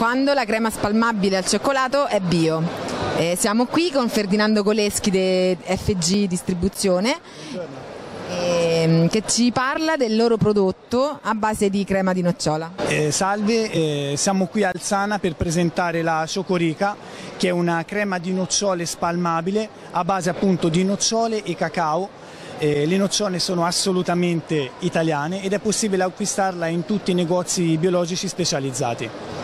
quando la crema spalmabile al cioccolato è bio. Siamo qui con Ferdinando Coleschi di FG Distribuzione che ci parla del loro prodotto a base di crema di nocciola. Salve, siamo qui a Alzana per presentare la Ciocorica, che è una crema di nocciole spalmabile a base appunto di nocciole e cacao. Le nocciole sono assolutamente italiane ed è possibile acquistarla in tutti i negozi biologici specializzati.